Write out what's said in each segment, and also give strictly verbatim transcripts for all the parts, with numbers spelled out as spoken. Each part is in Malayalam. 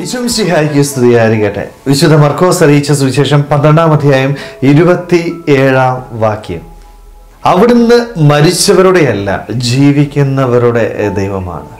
ഈശോമിശിഹായ്ക്ക് സ്തുതിയായിരിക്കട്ടെ. വിശുദ്ധ മർക്കോസ് അറിയിച്ച സുവിശേഷം പന്ത്രണ്ടാം അധ്യായം ഇരുപത്തി ഏഴാം വാക്യം. അവിടുന്ന് മരിച്ചവരുടെയല്ല, ജീവിക്കുന്നവരുടെ ദൈവമാണ്.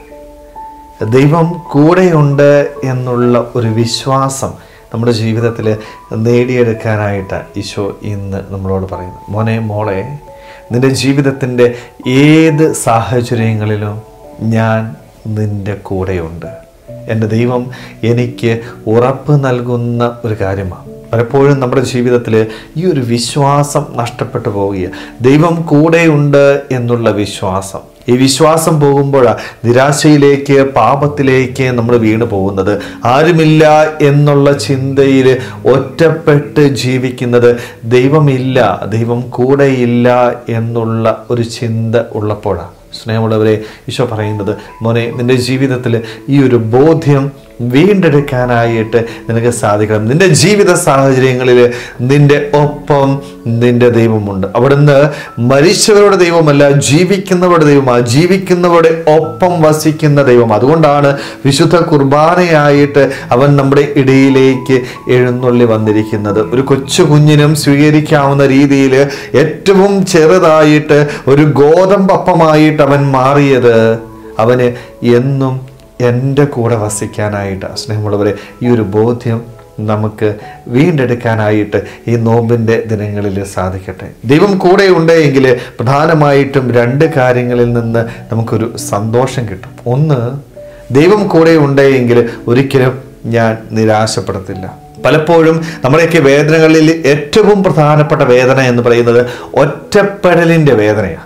ദൈവം കൂടെയുണ്ട് എന്നുള്ള ഒരു വിശ്വാസം നമ്മുടെ ജീവിതത്തിൽ നേടിയെടുക്കാനായിട്ട് ഈശോ ഇന്ന് നമ്മളോട് പറയുന്നു. മോനെ, മോളെ, നിൻ്റെ ജീവിതത്തിൻ്റെ ഏത് സാഹചര്യങ്ങളിലും ഞാൻ നിൻ്റെ കൂടെയുണ്ട്. എൻ്റെ ദൈവം എനിക്ക് ഉറപ്പ് നൽകുന്ന ഒരു കാര്യമാണ്. പലപ്പോഴും നമ്മുടെ ജീവിതത്തിൽ ഈ ഒരു വിശ്വാസം നഷ്ടപ്പെട്ടു പോവുകയാണ്. ദൈവം കൂടെയുണ്ട് എന്നുള്ള വിശ്വാസം. ഈ വിശ്വാസം പോകുമ്പോഴാണ് നിരാശയിലേക്ക്, പാപത്തിലേക്ക് നമ്മൾ വീണ് പോകുന്നത്. ആരുമില്ല എന്നുള്ള ചിന്തയിൽ ഒറ്റപ്പെട്ട് ജീവിക്കുന്നത്. ദൈവമില്ല, ദൈവം കൂടെയില്ല എന്നുള്ള ഒരു ചിന്ത ഉള്ളപ്പോഴാണ്. സ്നേഹമുള്ളവരെ, ഈശോ പറയുന്നത്, മോനെ, നിൻ്റെ ജീവിതത്തിൽ ഈ ഒരു ബോധ്യം വീണ്ടെടുക്കാനായിട്ട് നിനക്ക് സാധിക്കണം. നിൻ്റെ ജീവിത സാഹചര്യങ്ങളിൽ നിൻ്റെ ഒപ്പം നിൻ്റെ ദൈവമുണ്ട്. അവിടുന്ന് മരിച്ചവരുടെ ദൈവമല്ല, ജീവിക്കുന്നവരുടെ ദൈവമാണ്. ജീവിക്കുന്നവരുടെ ഒപ്പം വസിക്കുന്ന ദൈവം. അതുകൊണ്ടാണ് വിശുദ്ധ കുർബാനയായിട്ട് അവൻ നമ്മുടെ ഇടയിലേക്ക് എഴുന്നള്ളി വന്നിരിക്കുന്നത്. ഒരു കൊച്ചു കുഞ്ഞിനും സ്വീകരിക്കാവുന്ന രീതിയിൽ ഏറ്റവും ചെറുതായിട്ട് ഒരു ഗോതമ്പപ്പമായിട്ട് അവൻ മാറിയത് അവന് എന്നും എൻ്റെ കൂടെ വസിക്കാനായിട്ട്. സ്നേഹമുള്ളവരെ, ഈ ഒരു ബോധ്യം നമുക്ക് വീണ്ടെടുക്കാനായിട്ട് ഈ നോമ്പിൻ്റെ ദിനങ്ങളിൽ സാധിക്കട്ടെ. ദൈവം കൂടെ ഉണ്ടെങ്കിൽ പ്രധാനമായിട്ടും രണ്ട് കാര്യങ്ങളിൽ നിന്ന് നമുക്കൊരു സന്തോഷം കിട്ടും. ഒന്ന്, ദൈവം കൂടെ ഉണ്ടെങ്കിൽ ഒരിക്കലും ഞാൻ നിരാശപ്പെടത്തില്ല. പലപ്പോഴും നമ്മുടെയൊക്കെ വേദനകളിൽ ഏറ്റവും പ്രധാനപ്പെട്ട വേദന എന്ന് പറയുന്നത് ഒറ്റപ്പെടലിൻ്റെ വേദനയാണ്.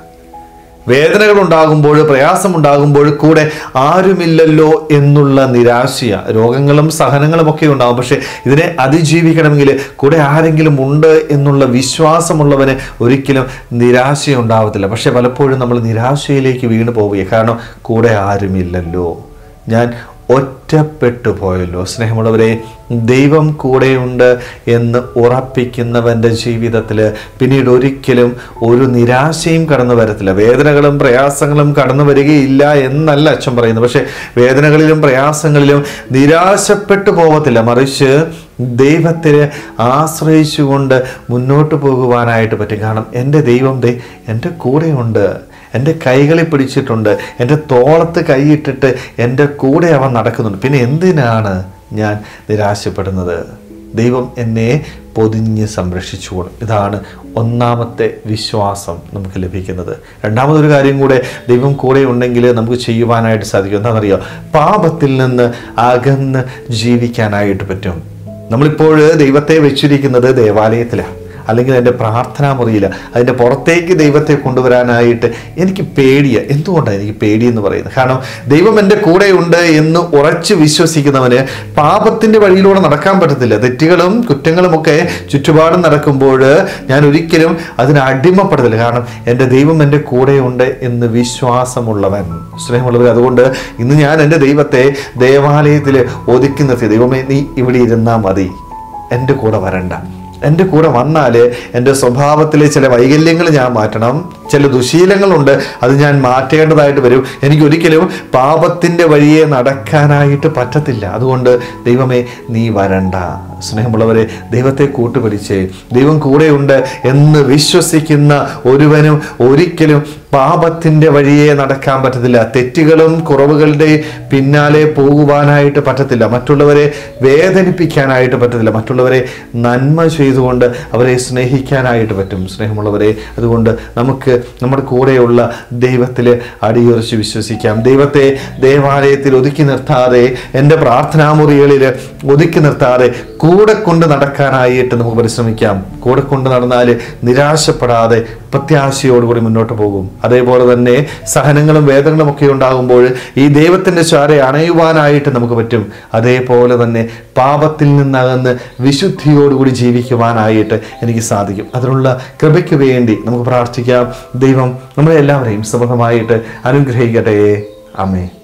വേദനകൾ ഉണ്ടാകുമ്പോൾ, പ്രയാസമുണ്ടാകുമ്പോൾ കൂടെ ആരുമില്ലല്ലോ എന്നുള്ള നിരാശയാണ്. രോഗങ്ങളും സഹനങ്ങളും ഒക്കെ ഉണ്ടാകും. പക്ഷെ ഇതിനെ അതിജീവിക്കണമെങ്കിൽ കൂടെ ആരെങ്കിലും ഉണ്ട് എന്നുള്ള വിശ്വാസമുള്ളവന് ഒരിക്കലും നിരാശയുണ്ടാവത്തില്ല. പക്ഷെ പലപ്പോഴും നമ്മൾ നിരാശയിലേക്ക് വീണ് പോവുകയാണ്. കാരണം കൂടെ ആരുമില്ലല്ലോ, ഞാൻ ഒറ്റപ്പെട്ടു പോയല്ലോ. സ്നേഹമുള്ളവരെ, ദൈവം കൂടെയുണ്ട് എന്ന് ഉറപ്പിക്കുന്നവൻ്റെ ജീവിതത്തിൽ പിന്നീട് ഒരിക്കലും ഒരു നിരാശയും കടന്നു വരത്തില്ല. വേദനകളും പ്രയാസങ്ങളും കടന്നു വരികയില്ല എന്നല്ല അച്ഛൻ പറയുന്നത്. പക്ഷെ വേദനകളിലും പ്രയാസങ്ങളിലും നിരാശപ്പെട്ടു പോകത്തില്ല. മറിച്ച് ദൈവത്തെ ആശ്രയിച്ചുകൊണ്ട് മുന്നോട്ട് പോകുവാനായിട്ട് പറ്റും. കാരണം എൻ്റെ ദൈവം ദേ എൻ്റെ കൂടെയുണ്ട്, എൻ്റെ കൈകളിൽ പിടിച്ചിട്ടുണ്ട്, എൻ്റെ തോളത്ത് കൈയിട്ടിട്ട് എൻ്റെ കൂടെ അവൻ നടക്കുന്നുണ്ട്. പിന്നെ എന്തിനാണ് ഞാൻ നിരാശപ്പെടുന്നത്? ദൈവം എന്നെ പൊതിഞ്ഞ് സംരക്ഷിച്ചുകൊള്ളും. ഇതാണ് ഒന്നാമത്തെ വിശ്വാസം നമുക്ക് ലഭിക്കുന്നത്. രണ്ടാമതൊരു കാര്യം കൂടെ ദൈവം കൂടെ ഉണ്ടെങ്കിൽ നമുക്ക് ചെയ്യുവാനായിട്ട് സാധിക്കും. എന്താണെന്നറിയോ? പാപത്തിൽ നിന്ന് അകന്ന് ജീവിക്കാനായിട്ട് പറ്റും. നമ്മളിപ്പോൾ ദൈവത്തെ വെച്ചിരിക്കുന്നത് ദേവാലയത്തിലാണ്, അല്ലെങ്കിൽ എൻ്റെ പ്രാർത്ഥനാ മുറിയില്ല. അതിൻ്റെ പുറത്തേക്ക് ദൈവത്തെ കൊണ്ടുവരാനായിട്ട് എനിക്ക് പേടിയാണ്. എന്തുകൊണ്ടാണ് എനിക്ക് പേടിയെന്ന് പറയുന്നത്? കാരണം ദൈവം എൻ്റെ കൂടെയുണ്ട് എന്ന് ഉറച്ച് വിശ്വസിക്കുന്നവന് പാപത്തിൻ്റെ വഴിയിലൂടെ നടക്കാൻ പറ്റത്തില്ല. തെറ്റുകളും കുറ്റങ്ങളുമൊക്കെ ചുറ്റുപാടും നടക്കുമ്പോൾ ഞാൻ ഒരിക്കലും അതിന് അടിമപ്പെടത്തില്ല. കാരണം എൻ്റെ ദൈവം എൻ്റെ കൂടെയുണ്ട് എന്ന് വിശ്വാസമുള്ളവൻ. സ്നേഹമുള്ളവർ, അതുകൊണ്ട് ഇന്ന് ഞാൻ എൻ്റെ ദൈവത്തെ ദേവാലയത്തിൽ ഒതുക്കി നിർത്തി. ദൈവമേ, നീ ഇവിടെ ഇരുന്നാൽ മതി, എൻ്റെ കൂടെ വരണ്ട. എൻ്റെ കൂടെ വന്നാൽ എൻ്റെ സ്വഭാവത്തിലെ ചില വൈകല്യങ്ങൾ ഞാൻ മാറ്റണം. ചില ദുശീലങ്ങളുണ്ട്, അത് ഞാൻ മാറ്റേണ്ടതായിട്ട് വരും. എനിക്കൊരിക്കലും പാപത്തിൻ്റെ വഴിയെ നടക്കാനായിട്ട് പറ്റത്തില്ല. അതുകൊണ്ട് ദൈവമേ, നീ വരണ്ട. സ്നേഹമുള്ളവരെ, ദൈവത്തെ കൂട്ടുപിടിച്ച് ദൈവം കൂടെയുണ്ട് എന്ന് വിശ്വസിക്കുന്ന ഒരുവനും ഒരിക്കലും പാപത്തിൻ്റെ വഴിയെ നടക്കാൻ പറ്റത്തില്ല. തെറ്റുകളും കുറവുകളുടെ പിന്നാലെ പോകുവാനായിട്ട് പറ്റത്തില്ല. മറ്റുള്ളവരെ വേദനിപ്പിക്കാനായിട്ട് പറ്റത്തില്ല. മറ്റുള്ളവരെ നന്മ ചെയ്തുകൊണ്ട് അവരെ സ്നേഹിക്കാനായിട്ട് പറ്റും. സ്നേഹമുള്ളവരെ, അതുകൊണ്ട് നമുക്ക് നമ്മുടെ കൂടെയുള്ള ദൈവത്തിൽ അടിയുറച്ച് വിശ്വസിക്കാം. ദൈവത്തെ ദേവാലയത്തിൽ ഒതുക്കി നിർത്താതെ, എൻ്റെ പ്രാർത്ഥനാമുറികളിൽ ഒതുക്കി നിർത്താതെ കൂടെ കൊണ്ട് നടക്കാനായിട്ട് നമുക്ക് പരിശ്രമിക്കാം. കൂടെ കൊണ്ട് നടന്നാൽ നിരാശപ്പെടാതെ പ്രത്യാശയോടുകൂടി മുന്നോട്ട് പോകും. അതേപോലെ തന്നെ സഹനങ്ങളും വേദനകളും ഒക്കെ ഉണ്ടാകുമ്പോൾ ഈ ദൈവത്തിൻ്റെ ചാരെ അണയുവാനായിട്ട് നമുക്ക് പറ്റും. അതേപോലെ തന്നെ പാപത്തിൽ നിന്നകന്ന് വിശുദ്ധിയോടുകൂടി ജീവിക്കുവാനായിട്ട് എനിക്ക് സാധിക്കും. അതിനുള്ള കൃപയ്ക്ക് വേണ്ടി നമുക്ക് പ്രാർത്ഥിക്കാം. ദൈവം നമ്മളെ എല്ലാവരെയും സമൃദ്ധമായിട്ട് അനുഗ്രഹിക്കട്ടെ. ആമേൻ.